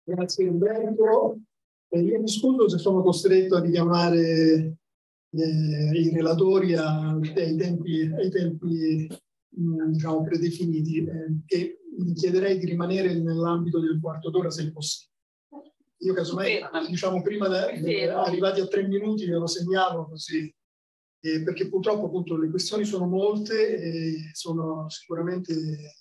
Grazie Roberto. Io mi scuso se sono costretto a richiamare i relatori ai tempi diciamo, predefiniti, che mi chiederei di rimanere nell'ambito del quarto d'ora se è possibile. Io casomai, diciamo, prima arrivati a 3 minuti ve lo segnalo così, perché purtroppo appunto le questioni sono molte e sono sicuramente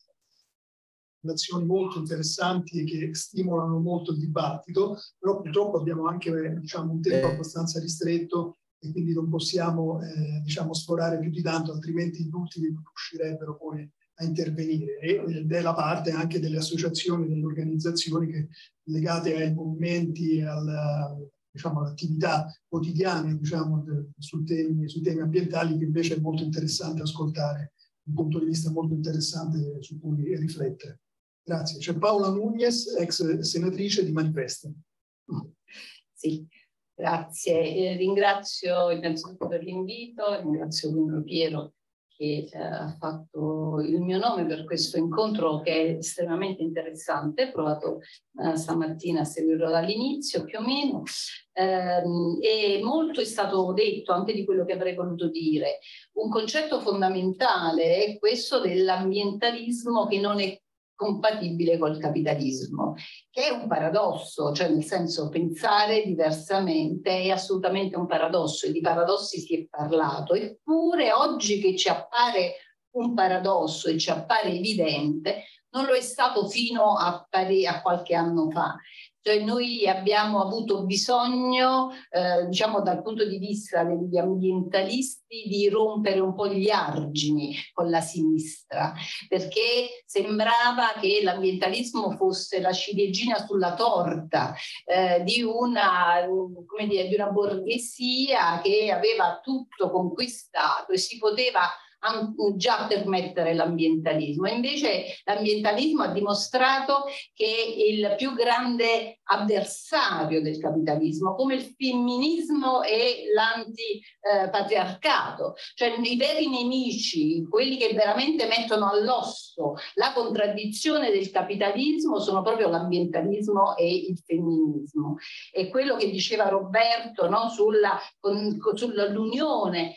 azioni molto interessanti che stimolano molto il dibattito, però purtroppo abbiamo anche diciamo, un tempo abbastanza ristretto e quindi non possiamo diciamo, sforare più di tanto, altrimenti gli ultimi non riuscirebbero poi a intervenire. Ed è la parte anche delle associazioni, delle organizzazioni che legate ai movimenti, diciamo, all'attività quotidiana diciamo, sui temi ambientali, che invece è molto interessante ascoltare, un punto di vista molto interessante su cui riflettere. Grazie. C'è Paola Nunez, ex senatrice di Manifesto. Sì, grazie. Ringrazio innanzitutto per l'invito, ringrazio quindi Piero che ha fatto il mio nome per questo incontro che è estremamente interessante. Ho provato stamattina a seguirlo dall'inizio più o meno e molto è stato detto anche di quello che avrei voluto dire. Un concetto fondamentale è questo dell'ambientalismo che non è compatibile col capitalismo, che è un paradosso, cioè nel senso pensare diversamente è assolutamente un paradosso e di paradossi si è parlato, eppure oggi che ci appare un paradosso e ci appare evidente, non lo è stato fino a qualche anno fa. Cioè noi abbiamo avuto bisogno, diciamo dal punto di vista degli ambientalisti, di rompere un po' gli argini con la sinistra, perché sembrava che l'ambientalismo fosse la ciliegina sulla torta di una borghesia che aveva tutto conquistato e si poteva già permettere l'ambientalismo. Invece l'ambientalismo ha dimostrato che il più grande avversario del capitalismo, come il femminismo e l'antipatriarcato, cioè i veri nemici, quelli che veramente mettono all'osso la contraddizione del capitalismo, sono proprio l'ambientalismo e il femminismo. E quello che diceva Roberto, no, sull'unione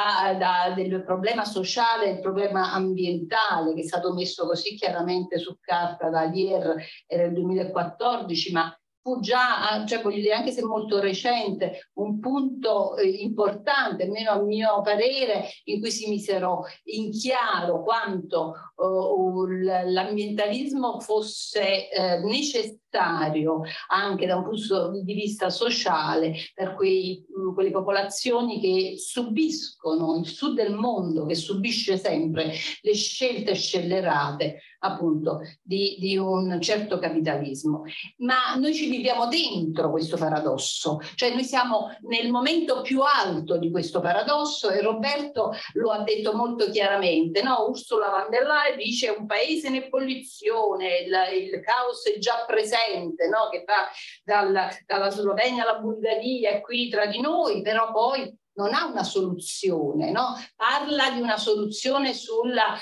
del problema sociale e il problema ambientale, che è stato messo così chiaramente su carta da Lier nel 2014, ma fu già, cioè voglio dire, anche se molto recente, un punto importante, almeno a mio parere, in cui si misero in chiaro quanto l'ambientalismo fosse necessario anche da un punto di vista sociale per quelle popolazioni che subiscono, il sud del mondo che subisce sempre le scelte scellerate appunto di un certo capitalismo. Ma noi ci viviamo dentro questo paradosso, cioè noi siamo nel momento più alto di questo paradosso e Roberto lo ha detto molto chiaramente, no? Ursula von der Leyen dice un paese in ebollizione, il caos è già presente, no? Che va dalla Slovenia alla Bulgaria e qui tra di noi, però poi non ha una soluzione, no? Parla di una soluzione sulla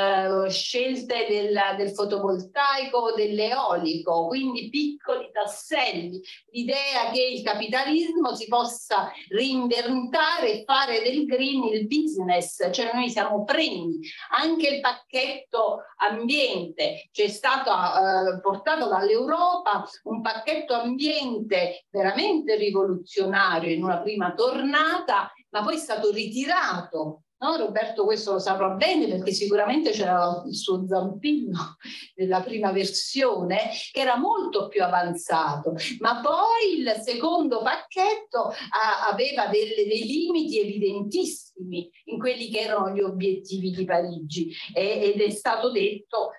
scelte del fotovoltaico o dell'eolico, quindi piccoli tasselli, l'idea che il capitalismo si possa reinventare e fare del green il business, cioè noi siamo pregni. Anche il pacchetto ambiente ci è stato portato dall'Europa, un pacchetto ambiente veramente rivoluzionario in una prima tornata, ma poi è stato ritirato, no? Roberto questo lo saprà bene perché sicuramente c'era il suo zampino nella prima versione che era molto più avanzato, ma poi il secondo pacchetto aveva dei limiti evidentissimi in quelli che erano gli obiettivi di Parigi ed è stato detto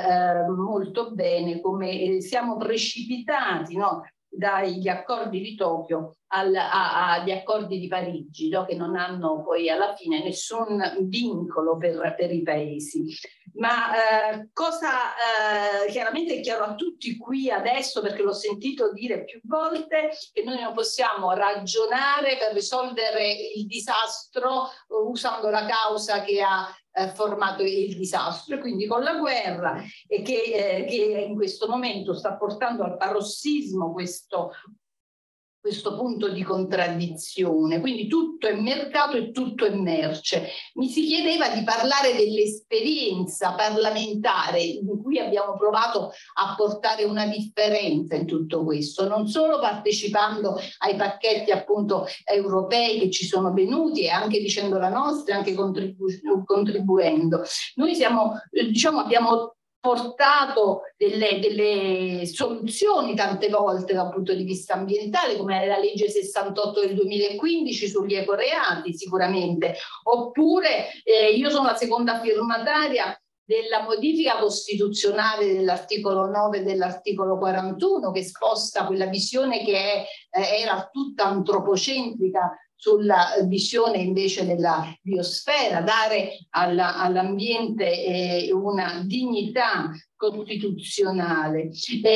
molto bene come siamo precipitati, no? Dagli accordi di Tokyo agli accordi di Parigi, no? Che non hanno poi alla fine nessun vincolo per i paesi. Ma chiaramente è chiaro a tutti qui adesso, perché l'ho sentito dire più volte, che noi non possiamo ragionare per risolvere il disastro usando la causa che ha formato il disastro, e quindi con la guerra che in questo momento sta portando al parossismo questo punto di contraddizione. Quindi tutto è mercato e tutto è merce. Mi si chiedeva di parlare dell'esperienza parlamentare in cui abbiamo provato a portare una differenza in tutto questo, non solo partecipando ai pacchetti appunto europei che ci sono venuti e anche dicendo la nostra, anche contribuendo. Noi siamo, diciamo, abbiamo portato delle soluzioni tante volte dal punto di vista ambientale, come la legge 68 del 2015 sugli ecoreati sicuramente, oppure io sono la seconda firmataria della modifica costituzionale dell'articolo 9 e dell'articolo 41, che sposta quella visione che era tutta antropocentrica sulla visione invece della biosfera, dare all'ambiente una dignità costituzionale.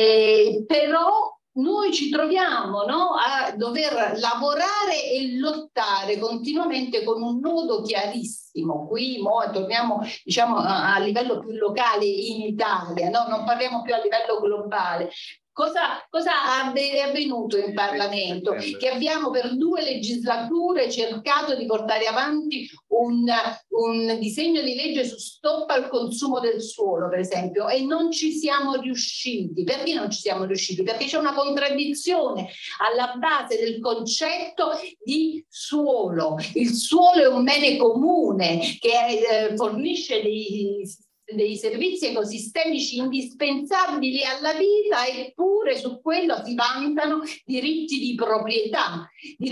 Però noi ci troviamo, no, a dover lavorare e lottare continuamente con un nodo chiarissimo. Qui torniamo, diciamo, a livello più locale in Italia, no? Non parliamo più a livello globale. Cosa è avvenuto in Parlamento? Che abbiamo per 2 legislature cercato di portare avanti un disegno di legge su stop al consumo del suolo, per esempio, e non ci siamo riusciti. Perché non ci siamo riusciti? Perché c'è una contraddizione alla base del concetto di suolo. Il suolo è un bene comune che fornisce dei servizi ecosistemici indispensabili alla vita, eppure su quello si vantano diritti di proprietà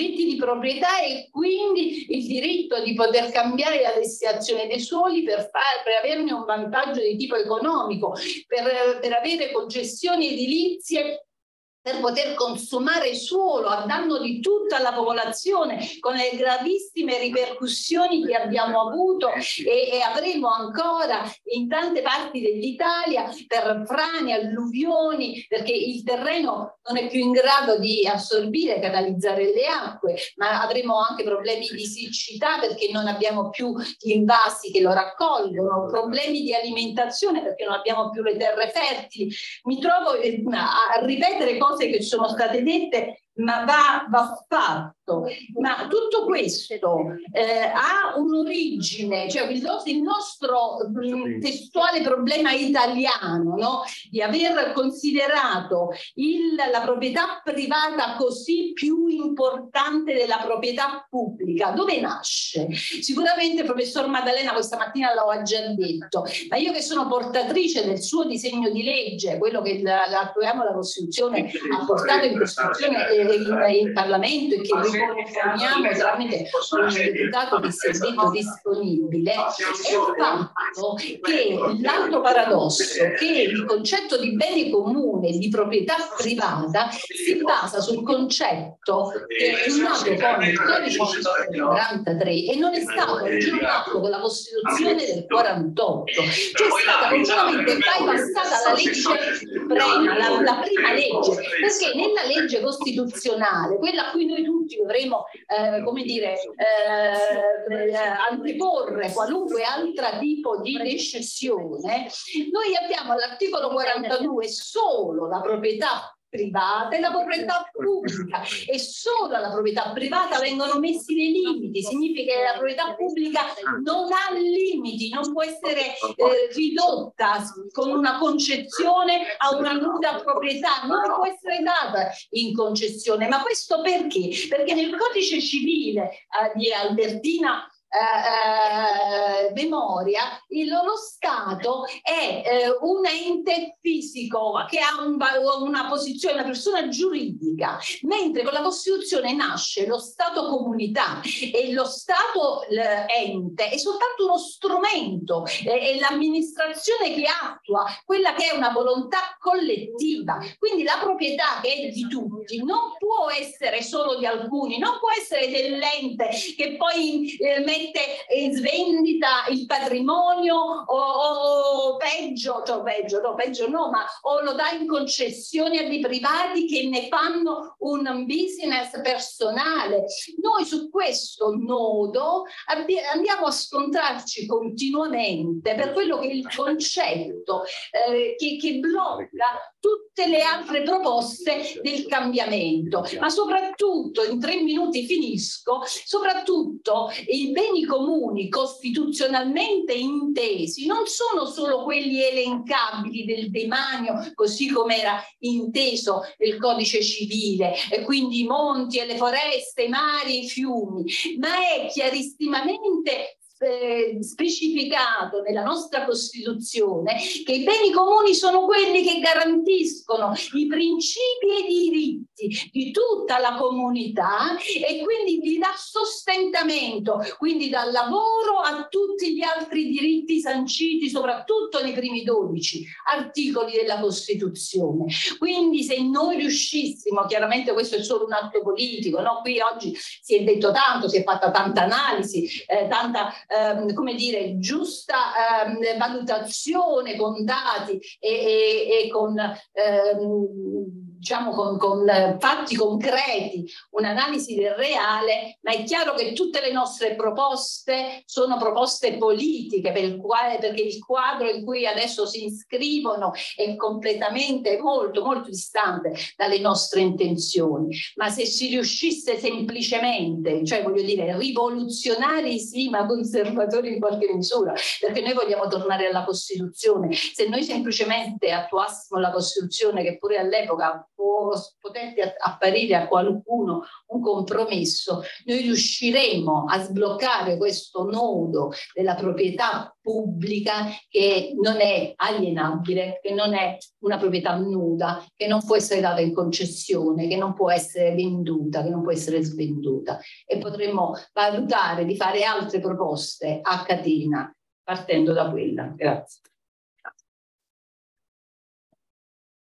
e quindi il diritto di poter cambiare la destinazione dei suoli per averne un vantaggio di tipo economico, per avere concessioni edilizie, per poter consumare suolo a danno di tutta la popolazione, con le gravissime ripercussioni che abbiamo avuto e avremo ancora in tante parti dell'Italia per frane, alluvioni, perché il terreno non è più in grado di assorbire e canalizzare le acque, ma avremo anche problemi di siccità perché non abbiamo più gli invasi che lo raccolgono, problemi di alimentazione perché non abbiamo più le terre fertili. Mi trovo a ripetere cose che sono state dette, ma va fatto. Ma tutto questo ha un'origine, cioè il nostro testuale problema italiano, no? Di aver considerato la proprietà privata così più importante della proprietà pubblica. Dove nasce? Sicuramente il professor Maddalena questa mattina lo ha già detto, ma io che sono portatrice del suo disegno di legge, quello che attuiamo la Costituzione ha portato in Costituzione in Parlamento e che riponiamo tramite un deputato che si è detto disponibile, è il fatto che l'altro paradosso che il concetto di bene comune di proprietà privata si basa sul concetto che è nato con il codice civile del 43 e non è stato aggiornato con la Costituzione del 48. Cioè è stata completamente bypassata la legge suprema, la prima legge, perché nella legge costituzionale, quella a cui noi tutti dovremo come dire, anteporre qualunque altro tipo di decisione, noi abbiamo all'articolo 42 solo la proprietà privata e la proprietà pubblica, e solo alla proprietà privata vengono messi dei limiti. Significa che la proprietà pubblica non ha limiti, non può essere ridotta con una concessione a una nuda proprietà, non può essere data in concessione. Ma questo perché? Perché nel codice civile di Albertina Memoria, lo Stato è un ente fisico che ha una posizione, una persona giuridica, mentre con la Costituzione nasce lo Stato comunità e lo Stato ente è soltanto uno strumento, è l'amministrazione che attua quella che è una volontà collettiva. Quindi la proprietà che è di tutti non può essere solo di alcuni, non può essere dell'ente che poi mette mette in svendita il patrimonio o peggio, ma o lo dà in concessione a dei privati che ne fanno un business personale. Noi su questo nodo andiamo a scontrarci continuamente per quello che è il concetto che blocca tutte le altre proposte del cambiamento, ma soprattutto, in 3 minuti finisco, soprattutto i beni comuni costituzionalmente intesi non sono solo quelli elencabili del demanio, così come era inteso nel codice civile, e quindi i monti e le foreste, i mari, i fiumi, ma è chiarissimamente specificato nella nostra Costituzione che i beni comuni sono quelli che garantiscono i principi e i diritti di tutta la comunità e quindi gli dà sostentamento, quindi dal lavoro a tutti gli altri diritti sanciti soprattutto nei primi 12 articoli della Costituzione. Quindi se noi riuscissimo, chiaramente questo è solo un atto politico, no? Qui oggi si è detto tanto, si è fatta tanta analisi, tanta come dire, giusta valutazione con dati e con diciamo con fatti concreti, un'analisi del reale, ma è chiaro che tutte le nostre proposte sono proposte politiche perché il quadro in cui adesso si iscrivono è completamente molto distante dalle nostre intenzioni. Ma se si riuscisse semplicemente, cioè voglio dire rivoluzionari sì, ma conservatori in qualche misura, perché noi vogliamo tornare alla Costituzione. Se noi semplicemente attuassimo la Costituzione, che pure all'epoca potette apparire a qualcuno un compromesso, noi riusciremo a sbloccare questo nodo della proprietà pubblica che non è alienabile, che non è una proprietà nuda, che non può essere data in concessione, che non può essere venduta, che non può essere svenduta, e potremmo valutare di fare altre proposte a catena partendo da quella. Grazie.